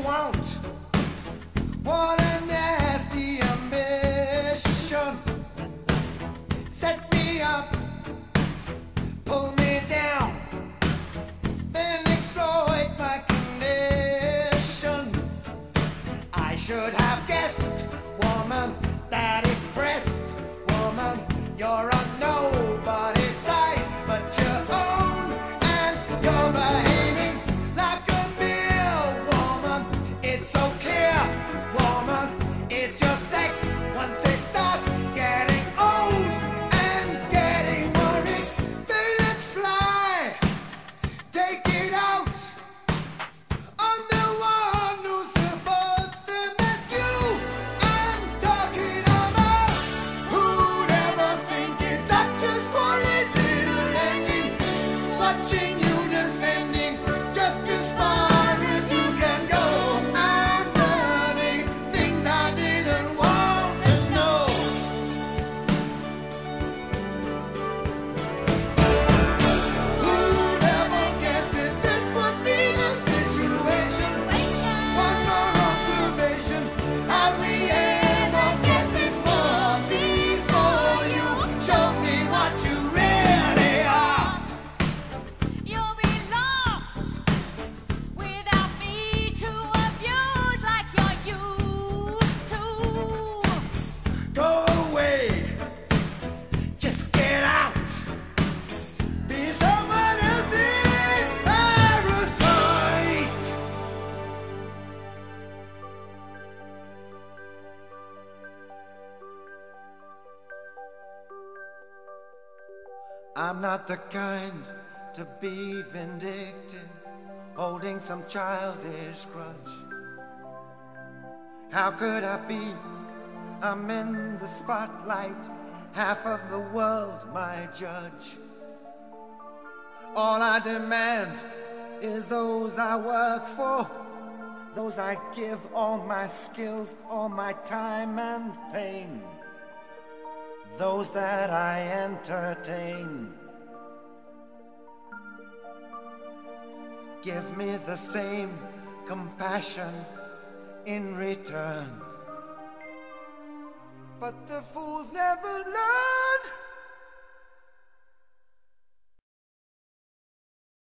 won't. What a nasty ambition. Set me up, pull me down, then exploit my condition. I should have guessed, woman, that if pressed, woman, you're on nobody's side but your own, and you're behaving like a mere woman. It's so clear, woman, it's your sex. Once they start getting old and getting worried, they let fly. Take it out on the one who supports them. That's you I'm talking about. Who'd ever think it's such a squalid little ending? Watching you descending just as far as you can go. I'm learning things I didn't want to know. Who'd ever guess that this would be the situation? One more observation. Have we ever get this far before you showed me what you really are? You'll be lost without me to abuse like you're used to. Go away, just get out. Be someone else's parasite. I'm not the kind to be vindictive, holding some childish grudge. How could I be? I'm in the spotlight, half of the world my judge. All I demand is those I work for, those I give all my skills, all my time and pain, those that I entertain. Give me the same compassion in return. But the fools never learn.